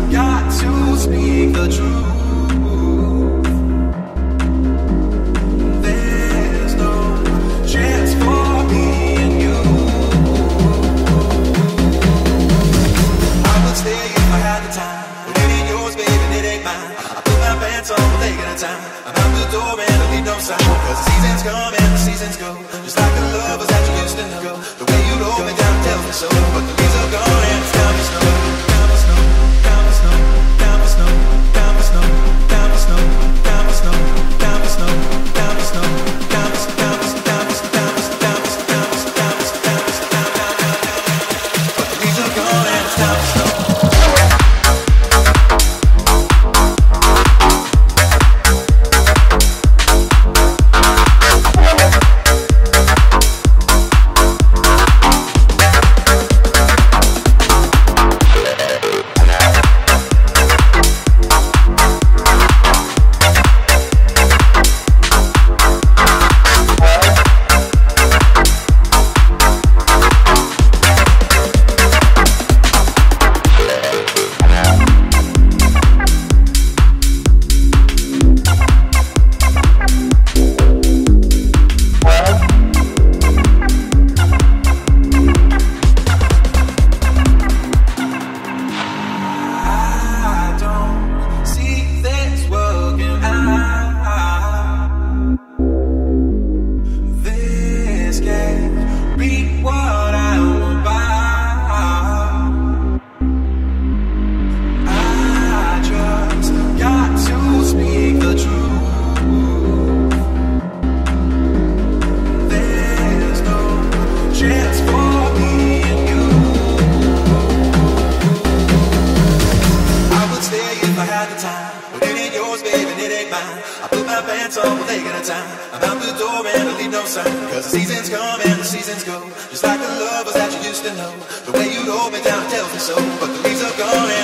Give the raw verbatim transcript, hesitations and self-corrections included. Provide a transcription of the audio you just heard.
got to speak the truth. There's no chance for me and you. I would stay if I had the time, but it ain't yours, baby, and it ain't mine. I put my pants on one leg at a time. I'm out the door and I leave no sign, cause the seasons come and the seasons go, just like the lovers that you used to know. The way you hold me down tells me so, but the leaves are gone and it's time to snow. Time to snow, time to snow, time to snow, time to snow, time to snow, time to snow, time to snow, time to snow, time to snow, time to snow, time to snow, time to snow, time to snow, time to snow, time to snow, time to snow, but the leaves are gone and it's time to snow. I'm out the door and I leave no sign, cause the seasons come and the seasons go, just like the lovers that you used to know. The way you hold me down tells me so, but the leaves are gone.